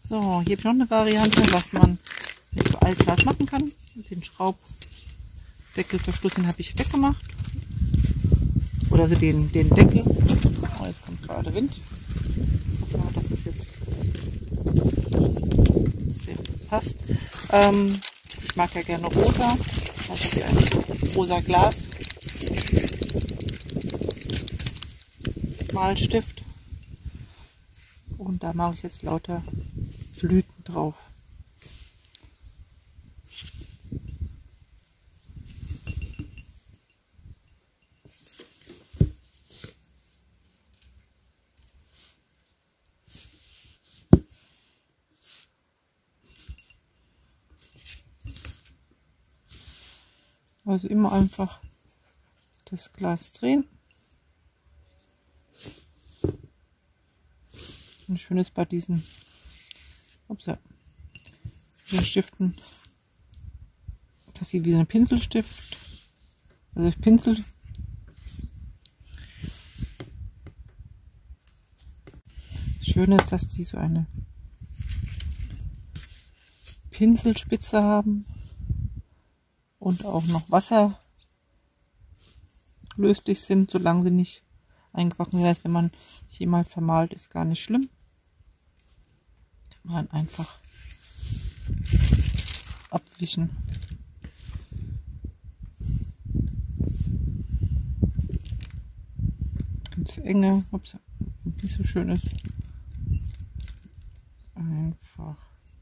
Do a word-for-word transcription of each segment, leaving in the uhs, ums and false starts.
So, hier habe ich noch eine Variante, was man mit so Altglas machen kann. Den Schraubdeckelverschluss, den habe ich weggemacht. Oder also den, den Deckel. Oh, jetzt kommt gerade Wind. Ja, das ist jetzt sehr passt. Ähm, ich mag ja gerne rosa. Also hier ein rosa Glas. Malstift. Und da mache ich jetzt lauter Blüten drauf. Also immer einfach das Glas drehen. Und schön ist bei diesen, ups, den Stiften, dass sie wie ein Pinselstift, also ich pinsel. Das Schöne ist, dass die so eine Pinselspitze haben und auch noch wasserlöslich sind, solange sie nicht eingebacken sind. Das heißt, wenn man hier mal vermalt, ist gar nicht schlimm. Kann man einfach abwischen. Ganz enge, ups, nicht so schön ist. Einfach.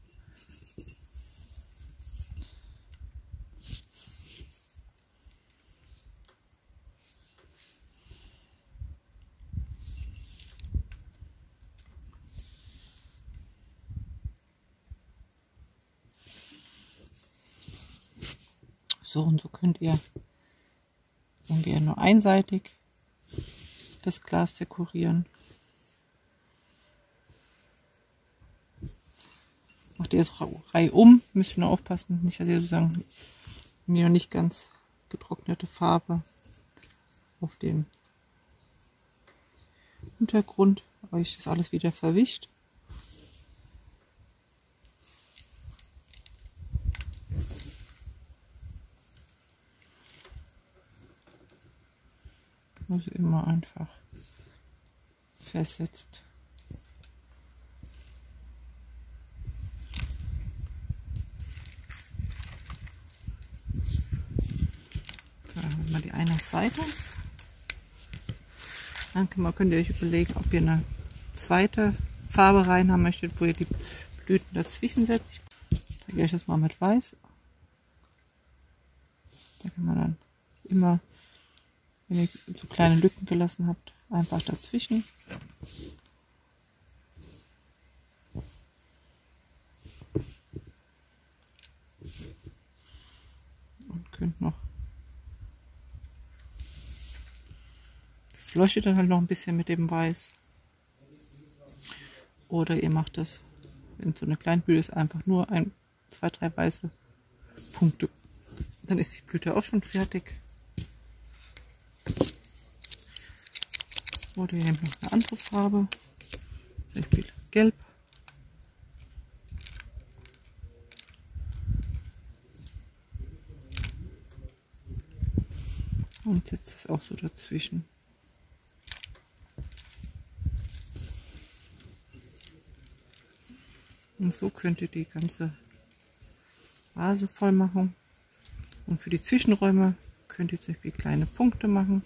So, und so könnt ihr, wenn wir nur einseitig das Glas dekorieren. Macht ihr es reihum, müsst ihr nur aufpassen, nicht, dass ihr sozusagen die noch nicht ganz getrocknete Farbe auf dem Untergrund euch das alles wieder verwischt. Also immer einfach versetzt. So, dann mal die eine Seite. Dann könnt ihr euch überlegen, ob ihr eine zweite Farbe rein haben möchtet, wo ihr die Blüten dazwischen setzt. Ich zeige euch das mal mit Weiß. Da kann man dann immer, wenn ihr so kleine Lücken gelassen habt, einfach dazwischen. Und könnt noch, das leuchtet dann halt noch ein bisschen mit dem Weiß. Oder ihr macht das, wenn so eine kleine Blüte ist, einfach nur ein, zwei, drei weiße Punkte. Dann ist die Blüte auch schon fertig. Oder ihr nehmt noch eine andere Farbe, zum Beispiel Gelb. Und setzt es auch so dazwischen. Und so könnt ihr die ganze Vase voll machen. Und für die Zwischenräume könnt ihr zum Beispiel kleine Punkte machen.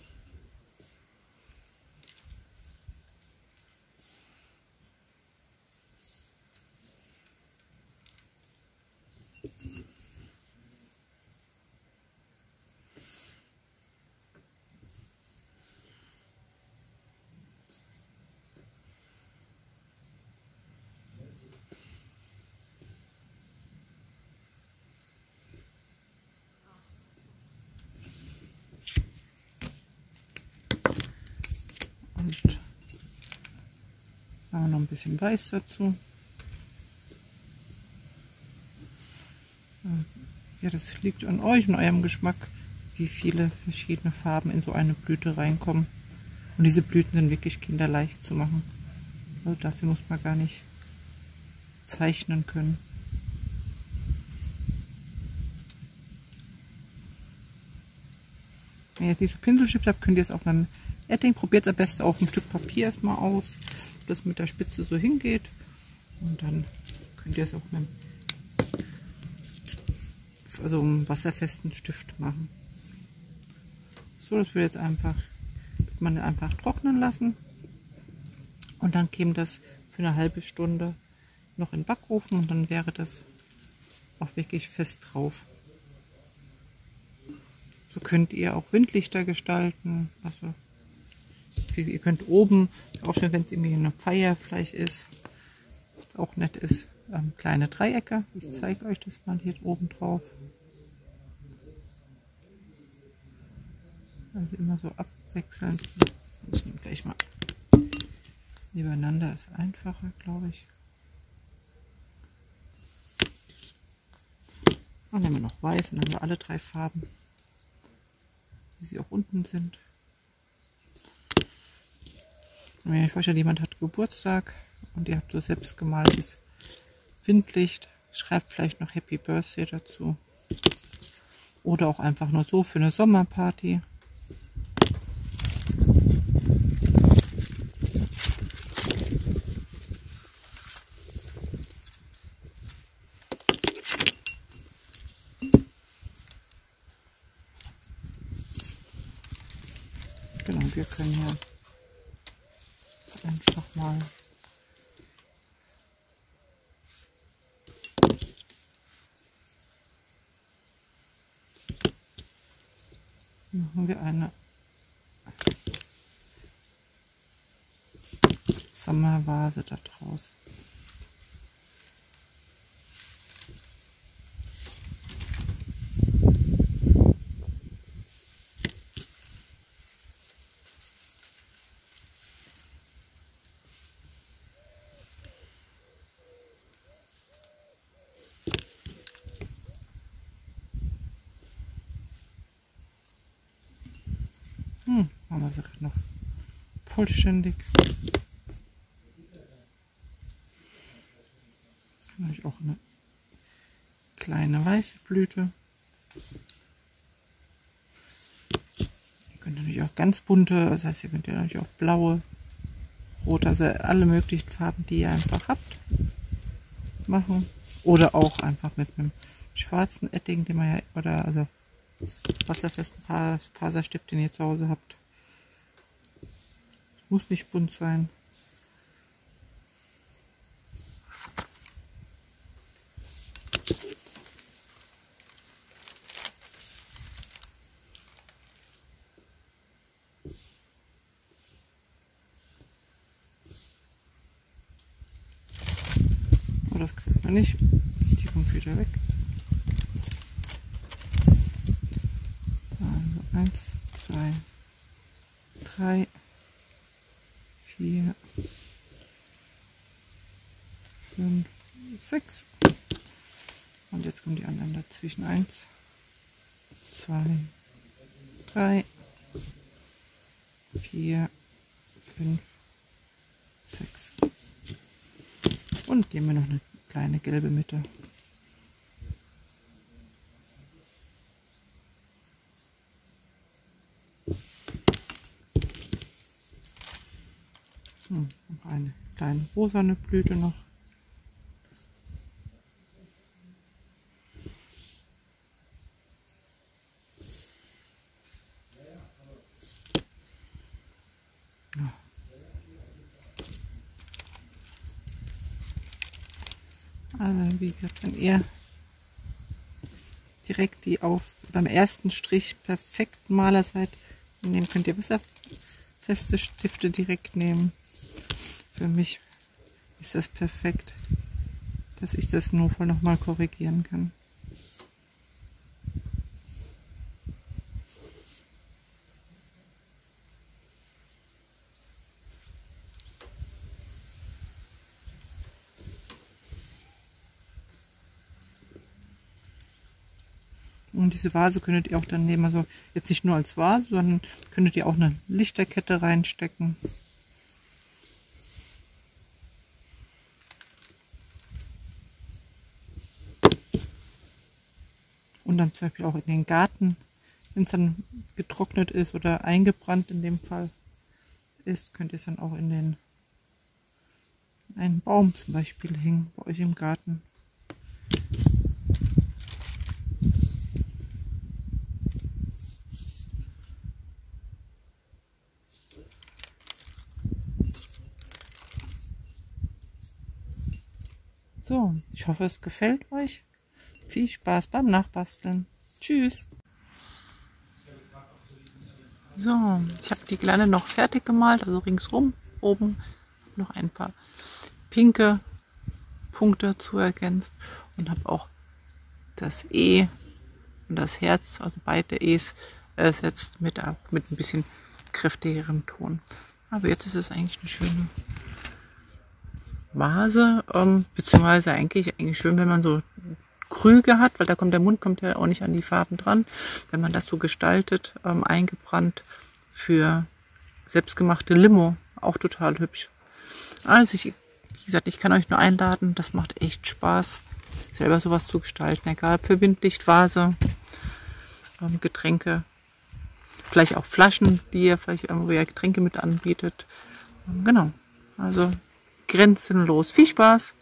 Und noch ein bisschen Weiß dazu. Ja, das liegt an euch und eurem Geschmack, wie viele verschiedene Farben in so eine Blüte reinkommen. Und diese Blüten sind wirklich kinderleicht zu machen. Also dafür muss man gar nicht zeichnen können. Wenn ihr jetzt nicht so Pinselstift habt, könnt ihr es auch beim Edding. Probiert es am besten auf ein Stück Papier erstmal aus, ob das mit der Spitze so hingeht. Und dann könnt ihr es auch mit einem, also einem wasserfesten Stift machen. So, das wird jetzt einfach, wird man einfach trocknen lassen. Und dann käme das für eine halbe Stunde noch in den Backofen und dann wäre das auch wirklich fest drauf. So könnt ihr auch Windlichter gestalten. Also ihr könnt oben, auch schön, wenn es irgendwie eine Firefly ist, was auch nett ist, ähm, kleine Dreiecke. Ich zeige euch das mal hier oben drauf. Also immer so abwechselnd. Ich nehme gleich mal nebeneinander, ist einfacher, glaube ich. Dann nehmen wir noch weiß, dann haben wir alle drei Farben, wie sie auch unten sind. Und wenn ihr euch vorstellt, jemand hat Geburtstag und ihr habt so selbst gemaltes Windlicht, schreibt vielleicht noch Happy Birthday dazu. Oder auch einfach nur so für eine Sommerparty. Genau, wir können hier einfach mal machen wir eine Sommervase da draus. Hm, aber sie noch vollständig. Dann habe ich auch eine kleine weiße Blüte. Ihr könnt natürlich auch ganz bunte, das heißt, ihr könnt ja natürlich auch blaue, rote, also alle möglichen Farben, die ihr einfach habt, machen. Oder auch einfach mit einem schwarzen Edding, den man ja, oder also wasserfesten Faserstift, den ihr zu Hause habt. Muss nicht bunt sein. Oh, das gefällt mir nicht. Die kommt wieder weg. Also eins, zwei, drei, vier, fünf, sechs. Und jetzt kommen die anderen dazwischen. eins, zwei, drei, vier, fünf, sechs. Und geben wir noch eine kleine gelbe Mitte. Hm, noch eine kleine rosane Blüte noch. Ja. Also wie gesagt, wenn ihr direkt die auf beim ersten Strich perfekt Maler seid, nehmen könnt ihr wasserfeste Stifte direkt nehmen. Für mich ist das perfekt, dass ich das im Notfall noch mal korrigieren kann. Und diese Vase könntet ihr auch dann nehmen, also jetzt nicht nur als Vase, sondern könntet ihr auch eine Lichterkette reinstecken. Und dann zum Beispiel auch in den Garten, wenn es dann getrocknet ist oder eingebrannt in dem Fall ist, könnt ihr es dann auch in den einen Baum zum Beispiel hängen, bei euch im Garten. So, ich hoffe, es gefällt euch. Viel Spaß beim Nachbasteln. Tschüss. So, ich habe die Kleine noch fertig gemalt, also ringsrum. Oben noch ein paar pinke Punkte dazu ergänzt und habe auch das E und das Herz, also beide E's, ersetzt mit, auch mit ein bisschen kräftigerem Ton. Aber jetzt ist es eigentlich eine schöne Vase, ähm, beziehungsweise eigentlich, eigentlich schön, wenn man so Krüge hat, weil da kommt der Mund kommt ja auch nicht an die Farben dran. Wenn man das so gestaltet, ähm, eingebrannt für selbstgemachte Limo, auch total hübsch. Also ich, wie gesagt, ich kann euch nur einladen, das macht echt Spaß, selber sowas zu gestalten, egal für Windlichtvase, ähm, Getränke, vielleicht auch Flaschen, die ihr vielleicht irgendwo ja Getränke mit anbietet. Ähm, genau, also grenzenlos. Viel Spaß!